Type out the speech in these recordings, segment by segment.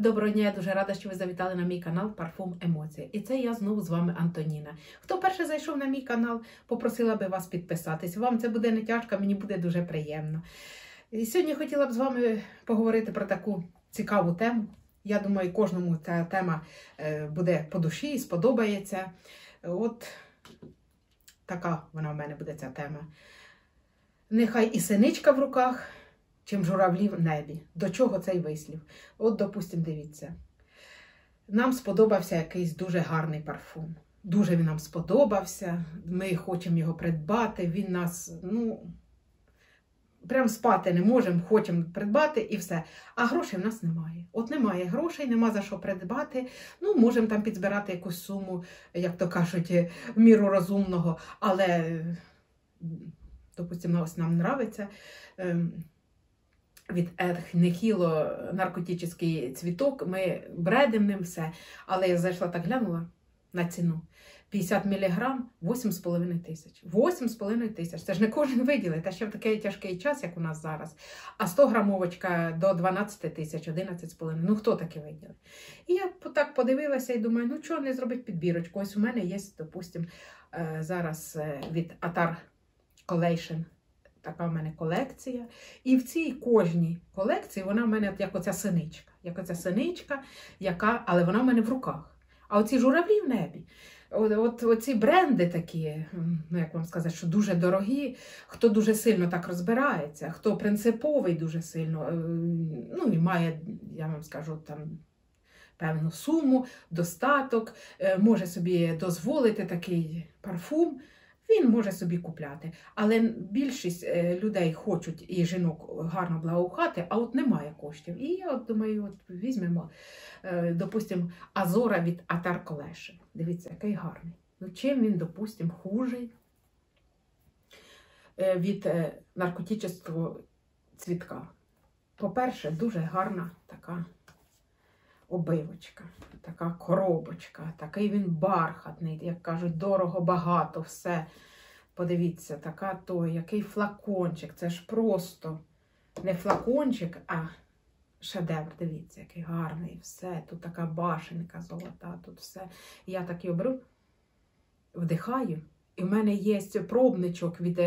Доброго дня, я дуже рада, що ви завітали на мій канал Парфум Емоції. І це я знову з вами Антоніна. Хто перше зайшов на мій канал, попросила би вас підписатись. Вам це буде не тяжко, мені буде дуже приємно. І сьогодні хотіла б з вами поговорити про таку цікаву тему. Я думаю, кожному ця тема буде по душі і сподобається. От така вона в мене буде ця тема. Нехай і синичка в руках, чим журавлі в небі. До чого цей вислів? От, допустимо, дивіться. Нам сподобався якийсь дуже гарний парфум. Дуже він нам сподобався. Ми хочемо його придбати. Він нас, прям спати не можемо, хочемо придбати і все. А грошей в нас немає. От немає грошей, нема за що придбати. Можемо там підзбирати якусь суму, як то кажуть, в міру розумного. Але, допустимо, ось нам нравиться від Нехіло наркотичний цвіток, ми бредимо ним все. Але я зайшла так глянула на ціну. 50 мг 8,5 тисяч. 8,5 тисяч. Це ж не кожен виділить, та ще в такий тяжкий час, як у нас зараз. А 100 грамовочка до 12 тисяч, 11,5. Хто таке виділить? І я так подивилася і думаю, чого не зробити підбірочку? Ось у мене є, допустимо, зараз від Attar Collection. Така в мене колекція. І в цій кожній колекції вона в мене як оця синичка. Як оця синичка, але вона в мене в руках. А оці журавлі в небі. Оці бренди такі, як вам сказати, що дуже дорогі, хто дуже сильно так розбирається, хто принциповий дуже сильно, і має, я вам скажу, там певну суму, достаток, може собі дозволити такий парфум, він може собі купляти. Але більшість людей хочуть і жінок гарно благоухати, а от немає коштів. І я думаю, візьмемо, допустимо, Азора від Attar Collection. Дивіться, який гарний. Чим він, допустимо, хужий від наркотичного цвітка? По-перше, дуже гарна така обивочка, така коробочка, такий він бархатний, як кажуть, дорого, багато, все. Подивіться, який флакончик, це ж просто не флакончик, а шедевр, дивіться, який гарний, все, тут така башенка золота, тут все. Я так його беру, вдихаю, і в мене є пробничок від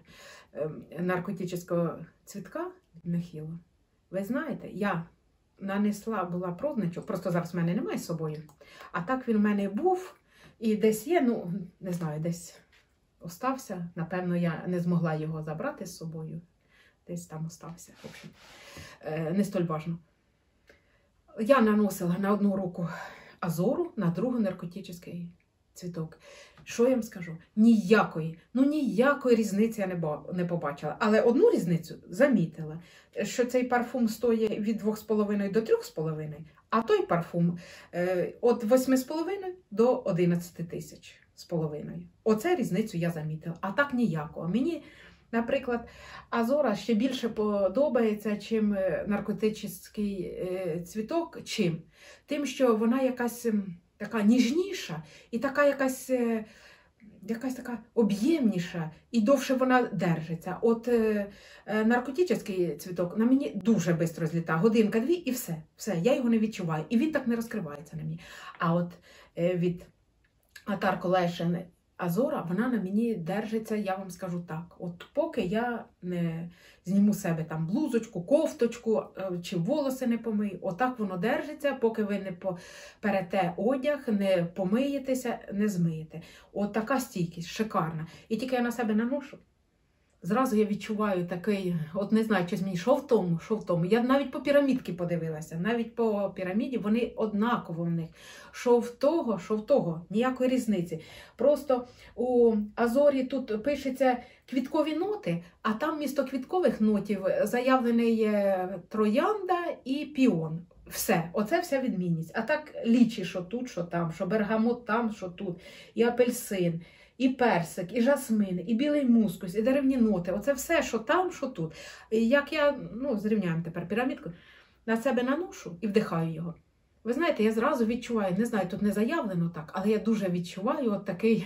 наркотичного цвітка, Нехіло. Ви знаєте, я нанесла, була пробничок, просто зараз в мене немає з собою, а так він в мене був, і десь є, не знаю, десь остався, напевно, я не змогла його забрати з собою, десь там остався, в общем, не столь важно. Я наносила на одну руку Азору, на другу наркотичний цвіток. Що я вам скажу? Ніякої різниці я не побачила. Але одну різницю замітила, що цей парфум стоїть від 2,5 до 3,5, а той парфум від 8,5 до 11 тисяч з половиною. Оце різницю я замітила. А так ніякого. Мені, наприклад, Азора ще більше подобається, чим наркотичний цвіток. Чим? Тим, що вона якась така ніжніша і така якась така об'ємніша і довше вона держиться. От наркотичний цвіток на мені дуже швидко злітає, годинка-дві і все, я його не відчуваю. І він так не розкривається на мені. А от від Attar Collection Азора, вона на мені держиться, я вам скажу так, от поки я не зніму себе там блузочку, кофточку, чи волоси не помию, отак воно держиться, поки ви не перете одяг, не помиєтеся, не змиєте. От така стійкість, шикарна. І тільки я на себе наношу, зразу я відчуваю такий, от не знаю, чи мені що в тому. Я навіть по пірамідки подивилася, навіть по піраміді вони однаково в них. Що в того, ніякої різниці. Просто у Азорі тут пишеться квіткові ноти, а там вмісто квіткових нотів заявлений троянда і піон. Все, оце вся відмінність. А так лічі, що тут, що там, що бергамот там, що тут, і апельсин, і персик, і жасмин, і білий мускус, і деревні ноти. Оце все, що там, що тут. І як я, зрівняємо тепер пірамідку, на себе наношу і вдихаю його. Ви знаєте, я зразу відчуваю, не знаю, тут не заявлено так, але я дуже відчуваю от такий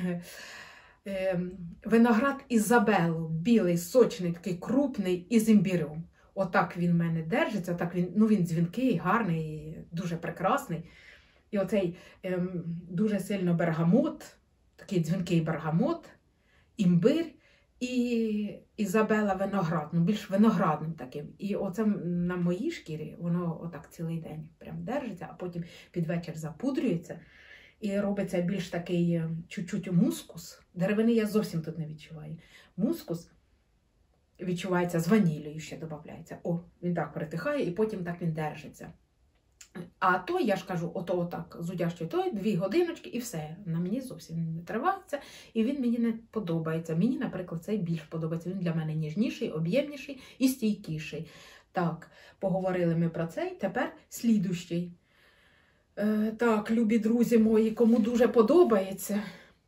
виноград Ізабелло, білий, сочний, такий крупний, із імбірем. Отак він в мене держиться, отак він дзвінкий, гарний, дуже прекрасний. І оцей дуже сильно бергамот, такий дзвінкий бергамот, імбир і Ізабела виноград, ну більш виноградним таким. І оце на моїй шкірі воно отак цілий день прям держиться, а потім під вечір запудрюється. І робиться більш такий чуть-чуть мускус. Деревини я зовсім тут не відчуваю. Мускус відчувається з ванілею, ще додається. О, він так притихає і потім так він держиться. А то, я ж кажу, ото отак зудящий той, 2 годиночки і все. На мені зовсім не тривається, і він мені не подобається. Мені, наприклад, цей більш подобається. Він для мене ніжніший, об'ємніший і стійкіший. Так, поговорили ми про цей, тепер слідущий. Так, любі друзі мої, кому дуже подобається,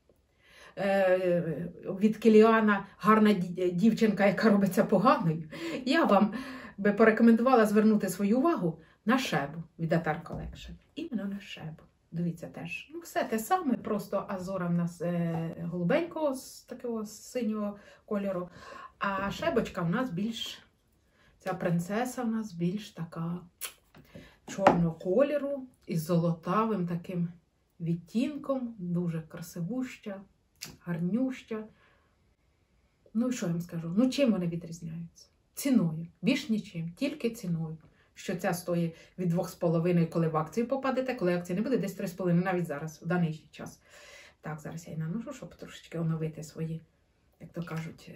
від Кіліана гарна дівчинка, яка робиться поганою, я вам би порекомендувала звернути свою увагу на Шебу від Attar Collection. Іменно на Шебу. Дивіться теж. Ну, все те саме, просто азора в нас голубенького, з такого синього кольору, а Шебочка в нас більш, ця принцеса в нас більш така чорного кольору із золотавим таким відтінком, дуже красивуща, гарнюща. Ну і що я вам скажу? Ну чим вони відрізняються? Ціною. Більш нічим, тільки ціною. Що ця стоїть від 2,5, коли в акцію попадете, коли акції не буде, десь 3,5, навіть зараз, в даний час. Так, зараз я її наношу, щоб трошечки оновити свої, як то кажуть,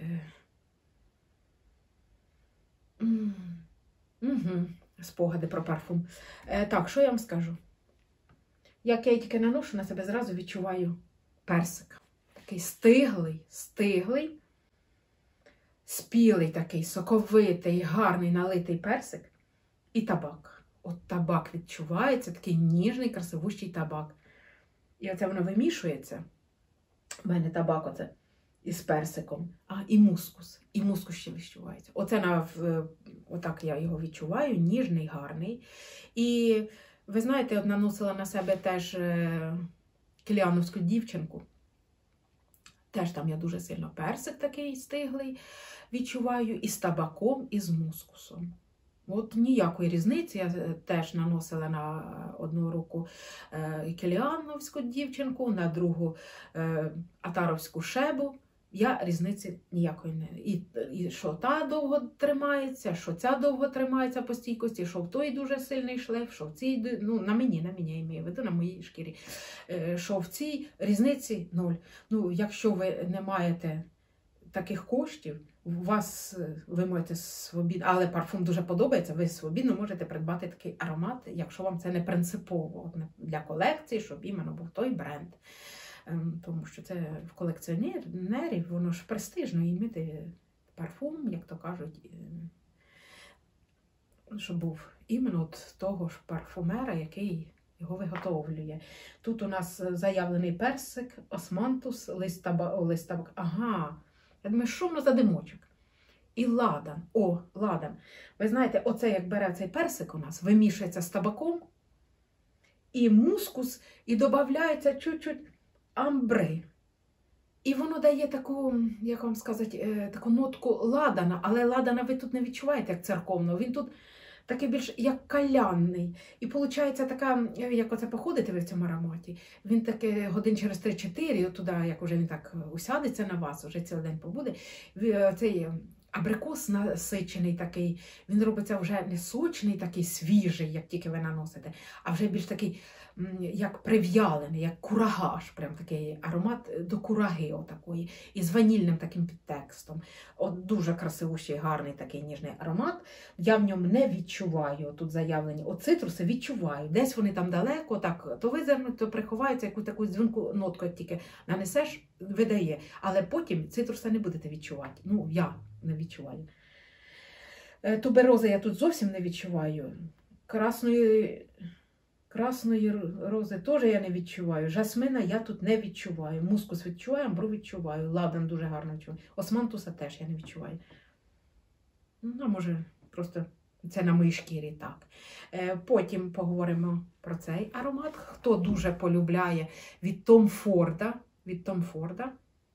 спогади про парфум. Так, що я вам скажу? Як я тільки наношу на себе, зразу відчуваю персик. Такий стиглий, спілий такий, соковитий, гарний, налитий персик. І табак. От табак відчувається, такий ніжний, красивущий табак. І оце воно вимішується. У мене табак оце із персиком. І мускус. І мускус ще відчувається. Оце отак я його відчуваю, ніжний, гарний. І ви знаєте, от наносила на себе теж кіліановську дівчинку. Теж там я дуже сильно персик такий стиглий відчуваю. І з табаком, і з мускусом. От ніякої різниці. Я теж наносила на одну руку кіліановську дівчинку, на другу атаровську Шебу. Я різниці ніякої не. І що та довго тримається, що ця довго тримається по стійкості, що в той дуже сильний шлейф, що в цій, ну на мені я маю в виду, на моїй шкірі, що в цій різниці 0. Ну, якщо ви не маєте таких коштів, ви можете свобідно, але парфум дуже подобається, ви свобідно можете придбати такий аромат, якщо вам це не принципово для колекції, щоб іменно був той бренд. Тому що це в колекціонерів, воно ж престижно іміти парфум, як то кажуть, щоб був іменно от того ж парфумера, який його виготовлює. Тут у нас заявлений персик, османтус, лист табак. Ага, я думаю, що воно за димочок? І ладан. О, ладан. Ви знаєте, оце як бере цей персик у нас, вимішується з табаком, і мускус, і додається чуть-чуть амбри. І воно дає таку, як вам сказати, таку нотку ладана, але ладана ви тут не відчуваєте, як церковного. Він тут такий більш як калянний. І виходить така, як оце походите ви в цьому ароматі, він таки годин через 3-4, туди, як уже він так усядеться на вас, вже цілий день побуде, цей абрикос насичений такий, він робиться вже не сочний, такий свіжий, як тільки ви наносите, а вже більш такий, як прив'ялений, як курагаш, прям такий аромат до кураги отакої, і з ванільним таким підтекстом. От дуже красивущий, гарний такий ніжний аромат. Я в ньому не відчуваю, тут заявлені, от цитруси відчуваю. Десь вони там далеко, так, то визирнуть, то приховаються, яку таку дзвінку нотку, як тільки нанесеш, видає. Але потім цитруса не будете відчувати. Ну, я не відчуваю. Туберози я тут зовсім не відчуваю. Красної рози теж я не відчуваю. Жасмина я тут не відчуваю. Мускус відчуваю, амбру відчуваю. Ладан дуже гарно відчуваю. Османтуса теж я не відчуваю. Ну, може, просто це на моїй шкірі так. Потім поговоримо про цей аромат. Хто дуже полюбляє від Tom Forda.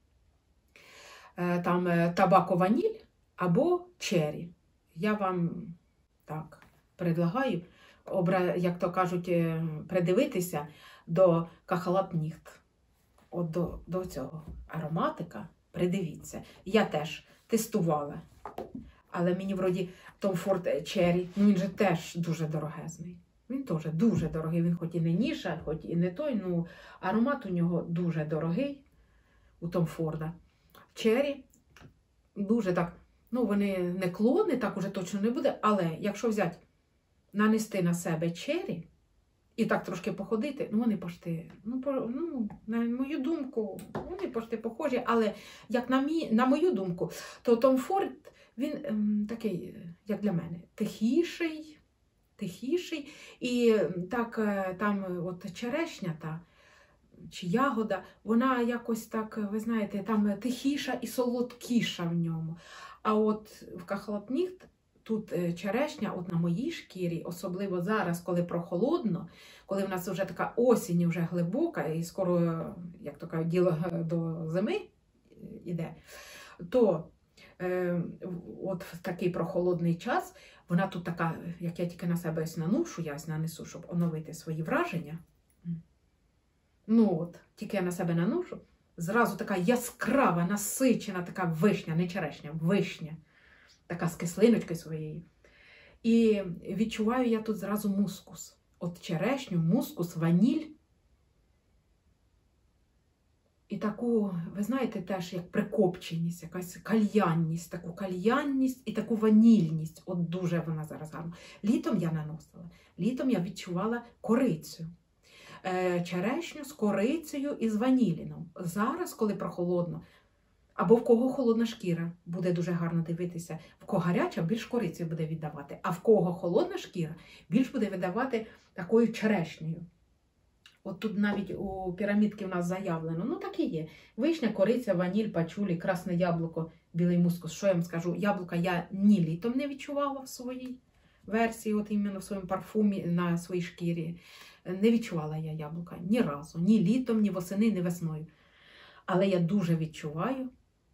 Там табако ваніль або черрі. Я вам так предлагаю як то кажуть, придивитися до Кахалат-Нігт. От до цього ароматика придивіться. Я теж тестувала. Але мені вроді Tom Ford Cherry, ну він же теж дуже дорогезний. Він теж дуже дорогий. Він хоч і не ніша, хоч і не той, ну аромат у нього дуже дорогий, у Tom Ford. Cherry дуже так, ну вони не клони, так уже точно не буде, але якщо взяти, нанести на себе Cherry і так трошки походити, ну вони пошти, на мою думку, вони пошти похожі, але як на мою думку, то Tom Ford, він такий, як для мене, тихіший, і так там от черешня та, чи ягода, вона якось так, ви знаєте, там тихіша і солодкіша в ньому. А от в Кахалат-Нігт тут черешня, от на моїй шкірі, особливо зараз, коли прохолодно, коли в нас вже така осінь вже глибока і скоро, як то кажуть, діло до зими йде, то от в такий прохолодний час вона тут така, як я тільки на себе ось наношу, я ось нанесу, щоб оновити свої враження. Ну от, тільки я на себе наношу, зразу така яскрава, насичена, така вишня, не черешня, вишня, така з кислиночкою своєю. І відчуваю я тут зразу мускус. От черешню, мускус, ваніль. І таку, ви знаєте, теж як прикопченість, якась кальянність, таку кальянність і таку ванільність. От дуже вона зараз гарна. Літом я наносила, літом я відчувала корицю. Черешню з корицею і з ваніліном. Зараз, коли прохолодно, або в кого холодна шкіра, буде дуже гарно дивитися. В кого гаряча, більш корицею буде віддавати, а в кого холодна шкіра, більш буде віддавати такою черешнею. От тут навіть у пірамідки в нас заявлено, ну так і є. Вишня, кориця, ваніль, пачулі, красне яблуко, білий мускус. Що я вам скажу? Яблука я ні літом не відчувала в своїй версії, от іменно в своєму парфумі на своїй шкірі. Не відчувала я яблука ні разу, ні літом, ні восени, ні весною. Але я дуже відчуваю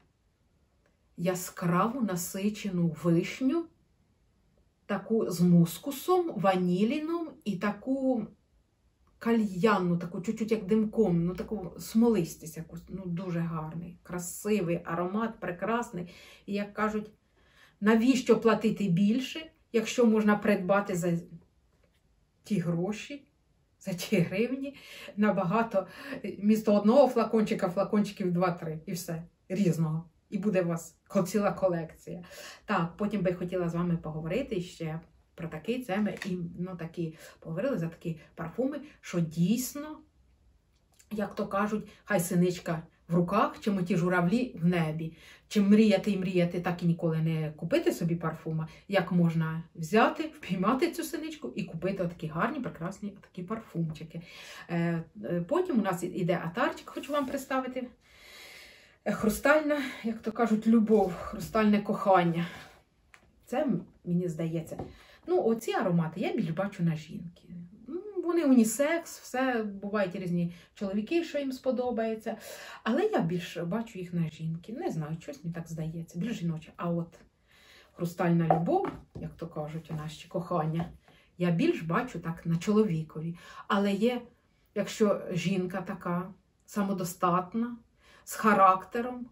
яскраву, насичену вишню, таку з мускусом, ваніліном і таку кальянну, таку чуть-чуть як димком, ну таку смолистість якусь, ну дуже гарний, красивий аромат, прекрасний. І як кажуть, навіщо платити більше, якщо можна придбати за ті гроші, за ті гривні, набагато, вмісто одного флакончика, флакончиків 2-3 і все, різного. І буде у вас ціла колекція. Так, потім би хотіла з вами поговорити ще про такі, це ми такі поговорили за такі парфуми, що дійсно, як то кажуть, хай синичка в руках, чим ті журавлі в небі. Чим мріяти і мріяти, так і ніколи не купити собі парфума, як можна взяти, впіймати цю синичку і купити такі гарні, прекрасні такі парфумчики. Потім у нас іде атарчик, хочу вам представити. Хрустальна, як то кажуть, любов, хрустальне кохання. Це, мені здається, оці аромати я більш бачу на жінки. Вони унісекс, все, бувають різні чоловіки, що їм сподобається. Але я більш бачу їх на жінки. Не знаю, щось мені так здається, більш жіноче. А от хрустальна любов, як то кажуть, у нас ще кохання, я більш бачу так на чоловікові. Але є, якщо жінка така самодостатна, з характером,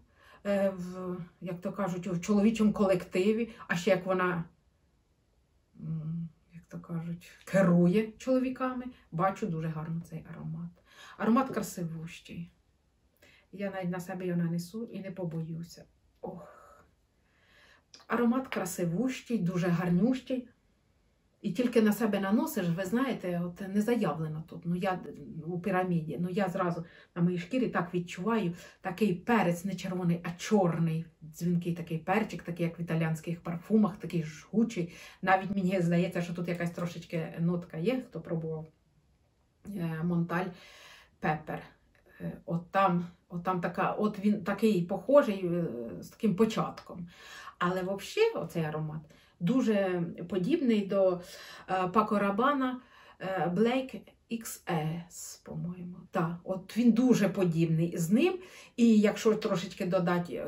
як то кажуть, в чоловічому колективі, а ще як вона, як то кажуть, керує чоловіками, бачу дуже гарно цей аромат. Аромат красивущий. Я навіть на себе його нанесу і не побоюся. Ох. Аромат красивущий, дуже гарнющий. І тільки на себе наносиш, ви знаєте, от не заявлено тут, я у піраміді, я зразу на моїй шкірі так відчуваю такий перець, не червоний, а чорний, дзвінкий такий перчик, такий як в італійських парфумах, такий жгучий. Навіть мені здається, що тут якась трошечки нотка є, хто пробував. Монталь Пеппер. От там така, от він такий похожий з таким початком. Але взагалі оцей аромат дуже подібний до Paco Rabanne Black XS, по-моєму. Так, от він дуже подібний з ним. І якщо трошечки додати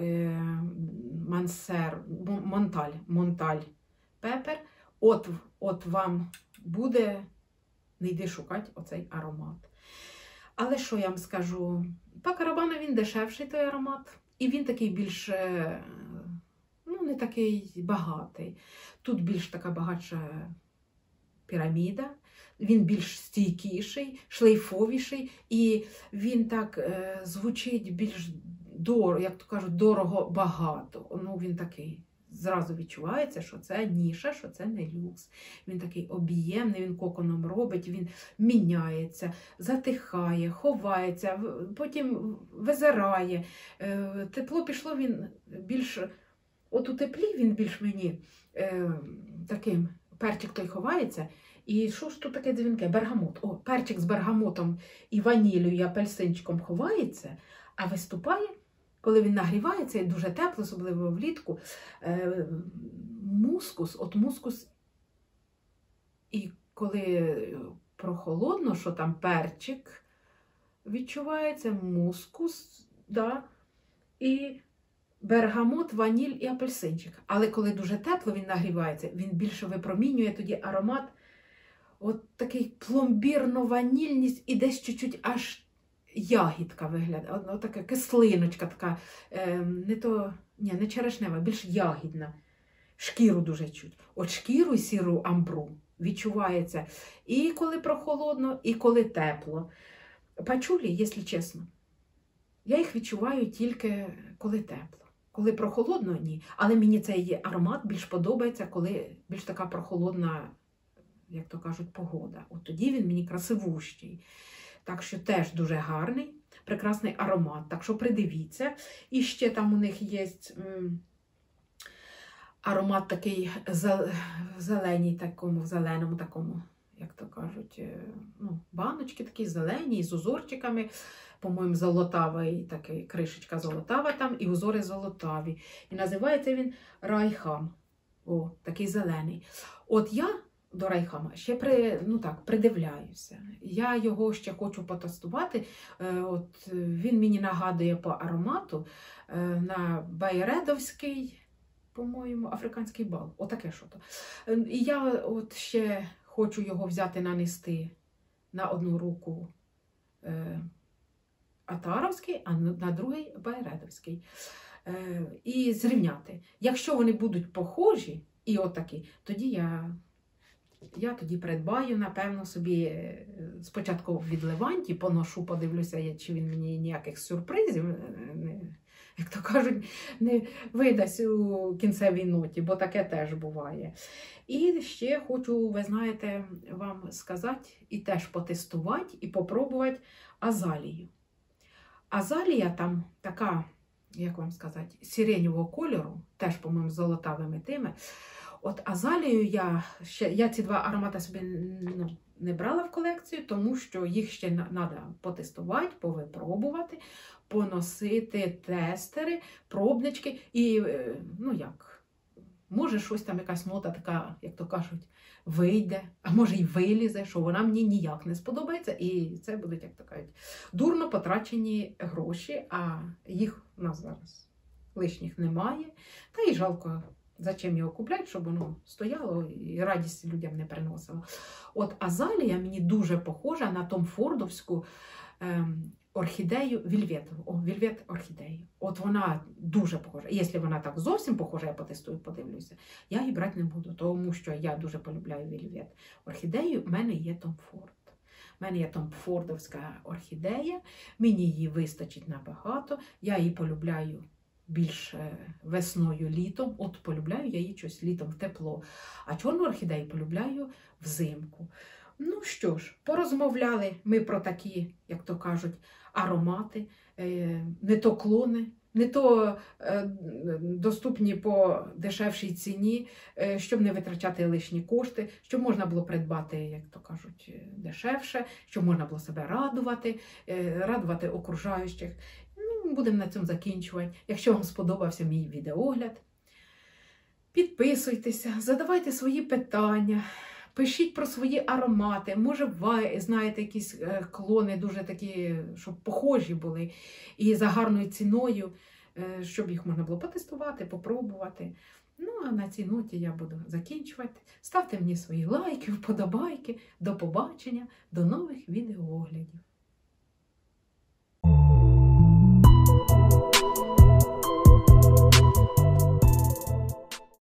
Монталь Пеппер, от вам буде, не йди шукати оцей аромат. Але що я вам скажу? Паco Rabanne, він дешевший той аромат. І він такий більш, ну, не такий багатий. Тут більш така багатша піраміда. Він більш стійкіший, шлейфовіший. І він так звучить більш дорого, як то кажуть, дорого-багато. Ну, він такий. Зразу відчувається, що це ніша, що це не люкс. Він такий об'ємний, він коконом робить, він міняється, затихає, ховається, потім визирає. Тепло пішло, він більш, от у теплі він більш мені таким, перчик той ховається. І що ж тут таке дзвінке? Бергамот. О, перчик з бергамотом і ваніллю, і апельсинчиком ховається, а виступає. Коли він нагрівається і дуже тепло, особливо влітку, мускус, от мускус, і коли прохолодно, що там перчик, відчувається мускус, да, і бергамот, ваніль і апельсинчик. Але коли дуже тепло, він нагрівається, він більше випромінює тоді аромат, от такий пломбірно-ванільність і десь чуть-чуть аж ягідка виглядає, от така кислиночка, така, не черешнева, більш ягідна. Шкіру дуже чуть. От шкіру і сіру амбру відчувається і коли прохолодно, і коли тепло. Пачулі, якщо чесно, я їх відчуваю тільки коли тепло. Коли прохолодно – ні. Але мені цей аромат більш подобається, коли більш така прохолодна, як то кажуть, погода. От тоді він мені красивущий. Так що теж дуже гарний, прекрасний аромат. Так що придивіться. І ще там у них є аромат такий в зеленому такому, як то кажуть, ну, баночки такі зелені, з узорчиками. По-моєму, золотавий, такий, кришечка золотава там, і узори золотаві. І називається він Райхам. О, такий зелений. От я до Райхама ще придивляюся. Я його ще хочу потестувати. От він мені нагадує по аромату на байредовський, по-моєму, африканський бал. Отаке що-то. І я от ще хочу його взяти, нанести на одну руку атаровський, а на другий байредовський. І зрівняти. Якщо вони будуть похожі, і отакі, тоді я тоді придбаю, напевно, собі спочатку від Леванті, поношу, подивлюся, чи він мені ніяких сюрпризів, як то кажуть, не видасть у кінцевій ноті, бо таке теж буває. І ще хочу, ви знаєте, вам сказати, і теж потестувати, і попробувати азалію. Азалія там така, як вам сказати, сиреневого кольору, теж, по-моєму, з золотавими тими. От азалію я ці два аромати собі не брала в колекцію, тому що їх ще треба потестувати, повипробувати, поносити тестери, пробнички і, може щось там, якась нота така, як то кажуть, вийде, а може й вилізе, що вона мені ніяк не сподобається, і це будуть, як то кажуть, дурно потрачені гроші, а їх у нас зараз лишніх немає, та й жалко. Зачем його купляти, щоб воно стояло і радість людям не приносило. От азалія мені дуже похожа на Том Фордовську орхідею вільветову. О, вільвет орхідею. От вона дуже похожа. Якщо вона так зовсім похожа, я потестую, подивлюся, я її брати не буду, тому що я дуже полюбляю вільвет орхідею. В мене є Том Форд. У мене є Том Фордовська орхідея, мені її вистачить набагато, я її полюбляю більш весною, літом. От полюбляю я її щось літом в тепло. А чорну орхідею полюбляю взимку. Ну що ж, порозмовляли ми про такі, як то кажуть, аромати, не то клони, не то доступні по дешевшій ціні, щоб не витрачати лишні кошти, щоб можна було придбати, як то кажуть, дешевше, щоб можна було себе радувати окружаючих. Будемо на цьому закінчувати. Якщо вам сподобався мій відеогляд, підписуйтеся, задавайте свої питання, пишіть про свої аромати. Може, ви знаєте якісь клони дуже такі, щоб похожі були, і за гарною ціною, щоб їх можна було потестувати, попробувати. Ну, а на цій ноті я буду закінчувати. Ставте мені свої лайки, вподобайки. До побачення, до нових відеооглядів.